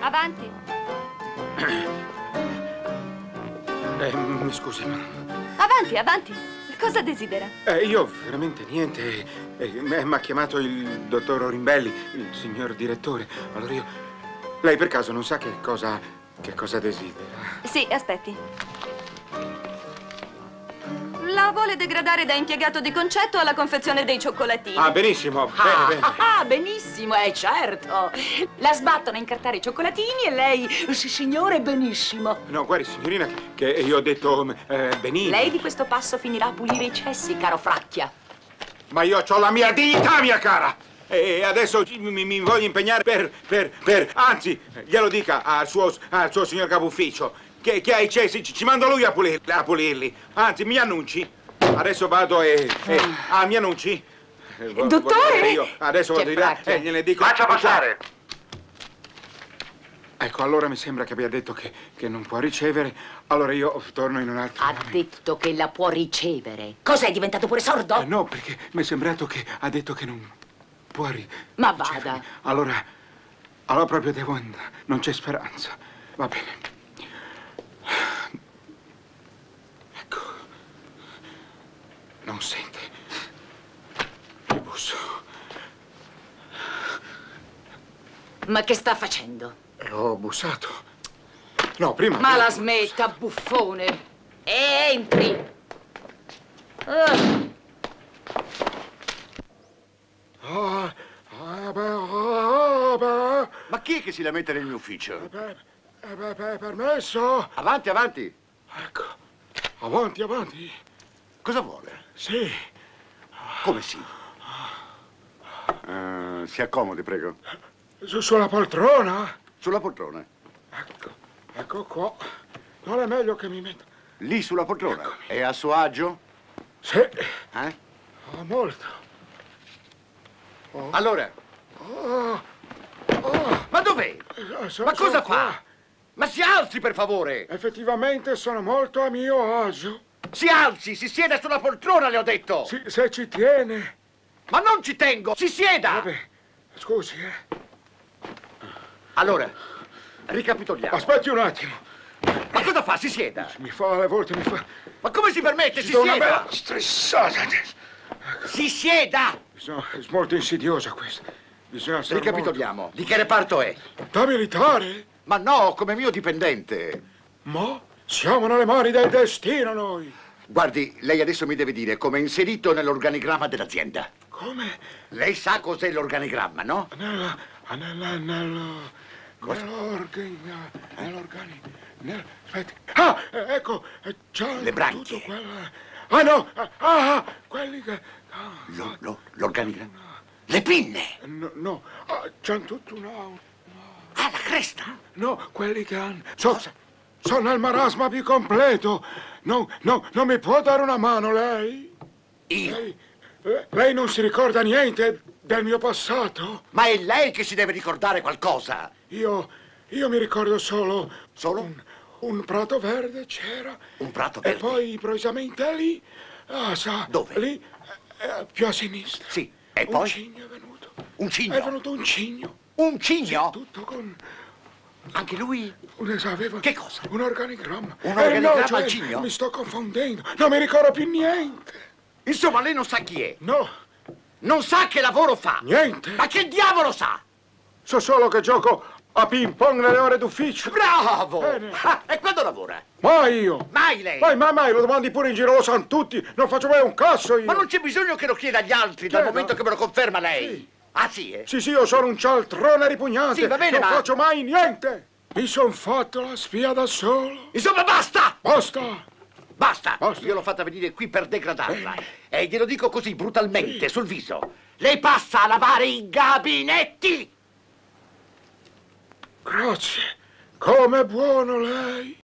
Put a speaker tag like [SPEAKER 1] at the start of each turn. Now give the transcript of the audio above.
[SPEAKER 1] Avanti.
[SPEAKER 2] Mi scusi, ma...
[SPEAKER 1] Avanti, avanti. Cosa desidera?
[SPEAKER 2] Io veramente niente. Mi ha chiamato il dottor Orimbelli, il signor direttore. Allora io... Lei per caso non sa che cosa desidera?
[SPEAKER 1] Sì, aspetti. La vuole degradare da impiegato di concetto alla confezione dei cioccolatini.
[SPEAKER 2] Ah, benissimo. Bene, bene.
[SPEAKER 3] Benissimo, certo. La sbattono a incartare i cioccolatini e lei, sì, signore, benissimo.
[SPEAKER 2] No, guardi, signorina, che io ho detto benissimo.
[SPEAKER 3] Lei di questo passo finirà a pulire i cessi, caro Fracchia.
[SPEAKER 2] Ma io ho la mia dignità, mia cara! E adesso mi voglio impegnare anzi, glielo dica al suo signor capo ufficio, che ha i cessi, ci mando lui a pulirli. Anzi, mi annunci. Adesso vado mi annunci?
[SPEAKER 3] Dottore!
[SPEAKER 2] Io adesso vado di là e gliene dico.
[SPEAKER 4] Faccia passare!
[SPEAKER 2] Ecco, allora mi sembra che abbia detto che non può ricevere. Allora io torno in un altro
[SPEAKER 3] Ha
[SPEAKER 2] momento.
[SPEAKER 3] detto che la può ricevere. Cos'è, diventato pure sordo?
[SPEAKER 2] No, perché mi è sembrato che ha detto che non può
[SPEAKER 3] Ma
[SPEAKER 2] ricevere.
[SPEAKER 3] vada.
[SPEAKER 2] Allora proprio devo andare. Non c'è speranza. Va bene. Ecco. Non sente. Gli busso.
[SPEAKER 3] Ma che sta facendo?
[SPEAKER 2] Ho bussato. No, prima...
[SPEAKER 3] Ma la smetta, buffone. Entri.
[SPEAKER 4] Ma chi è che si lamenta nel mio ufficio?
[SPEAKER 2] Permesso?
[SPEAKER 4] Avanti, avanti.
[SPEAKER 2] Ecco. Avanti, avanti.
[SPEAKER 4] Cosa vuole?
[SPEAKER 2] Sì.
[SPEAKER 4] Come sì? Si accomodi, prego.
[SPEAKER 2] Sulla poltrona?
[SPEAKER 4] Sulla poltrona.
[SPEAKER 2] Ecco qua. Non è meglio che mi metta...
[SPEAKER 4] Lì sulla poltrona. È a suo agio?
[SPEAKER 2] Sì. Molto.
[SPEAKER 4] Allora. Ma dov'è? Ma cosa fa? Ma si alzi, per favore!
[SPEAKER 2] Effettivamente sono molto a mio agio.
[SPEAKER 4] Si alzi, si sieda sulla poltrona, le ho detto!
[SPEAKER 2] Sì, se ci tiene.
[SPEAKER 4] Ma non ci tengo! Si sieda!
[SPEAKER 2] Vabbè, scusi,
[SPEAKER 4] Allora, ricapitoliamo.
[SPEAKER 2] Aspetti un attimo.
[SPEAKER 4] Ma cosa fa? Si sieda!
[SPEAKER 2] Mi fa alle volte, mi fa...
[SPEAKER 4] Ma come si permette? Si
[SPEAKER 2] do una
[SPEAKER 4] sieda!
[SPEAKER 2] bella stressata.
[SPEAKER 4] Si sieda!
[SPEAKER 2] È molto insidiosa questa. Bisogna stare
[SPEAKER 4] Ricapitoliamo. Di che reparto è?
[SPEAKER 2] Da militare?
[SPEAKER 4] Ma no, come mio dipendente.
[SPEAKER 2] Ma siamo nelle mani del destino noi.
[SPEAKER 4] Guardi, lei adesso mi deve dire come è inserito nell'organigramma dell'azienda.
[SPEAKER 2] Come?
[SPEAKER 4] Lei sa cos'è l'organigramma, no?
[SPEAKER 2] Aspetti. Ecco, già
[SPEAKER 4] Le branchie.
[SPEAKER 2] tutto quello... no, quelli che...
[SPEAKER 4] L'organigramma? Le pinne!
[SPEAKER 2] No, c'hanno tutto
[SPEAKER 4] Ah, la cresta!
[SPEAKER 2] No, quelli che hanno... Sono al marasma più completo. Non mi può dare una mano, lei?
[SPEAKER 4] Io?
[SPEAKER 2] Lei non si ricorda niente del mio passato?
[SPEAKER 4] Ma è lei che si deve ricordare qualcosa!
[SPEAKER 2] Io mi ricordo solo...
[SPEAKER 4] Solo?
[SPEAKER 2] Un prato verde c'era.
[SPEAKER 4] Un prato verde?
[SPEAKER 2] E poi improvvisamente lì... sa...
[SPEAKER 4] Dove?
[SPEAKER 2] Lì, più a sinistra.
[SPEAKER 4] Sì, e
[SPEAKER 2] Un
[SPEAKER 4] poi?
[SPEAKER 2] cigno è venuto.
[SPEAKER 4] Un cigno?
[SPEAKER 2] È venuto un cigno.
[SPEAKER 4] Un cigno?
[SPEAKER 2] Tutto con...
[SPEAKER 4] Anche lui?
[SPEAKER 2] Aveva...
[SPEAKER 4] Che cosa?
[SPEAKER 2] Un organigramma.
[SPEAKER 4] Un organigramma
[SPEAKER 2] no,
[SPEAKER 4] al cigno?
[SPEAKER 2] Mi sto confondendo. Non mi ricordo più niente.
[SPEAKER 4] Insomma, lei non sa chi è?
[SPEAKER 2] No,
[SPEAKER 4] Non sa che lavoro fa?
[SPEAKER 2] niente.
[SPEAKER 4] Ma che diavolo sa?
[SPEAKER 2] So solo che gioco a ping pong nelle ore d'ufficio.
[SPEAKER 4] Bravo!
[SPEAKER 2] Bene.
[SPEAKER 4] E quando lavora?
[SPEAKER 2] Mai io.
[SPEAKER 4] Mai lei?
[SPEAKER 2] Mai, lo domandi pure in giro, lo sanno tutti. Non faccio mai un cazzo io.
[SPEAKER 4] Ma non c'è bisogno che lo chieda agli altri dal
[SPEAKER 2] Chiedo.
[SPEAKER 4] momento che me lo conferma lei.
[SPEAKER 2] Sì.
[SPEAKER 4] Ah, sì, eh?
[SPEAKER 2] Sì, io sono un cialtrone ripugnante.
[SPEAKER 4] Sì, va bene,
[SPEAKER 2] non
[SPEAKER 4] ma-
[SPEAKER 2] faccio mai niente. Mi son fatto la spia da solo.
[SPEAKER 4] Insomma, basta!
[SPEAKER 2] Basta.
[SPEAKER 4] Basta!
[SPEAKER 2] Basta.
[SPEAKER 4] Io l'ho fatta venire qui per degradarla. E glielo dico così, brutalmente, sul viso. Lei passa a lavare i gabinetti!
[SPEAKER 2] Grazie. Come buono lei.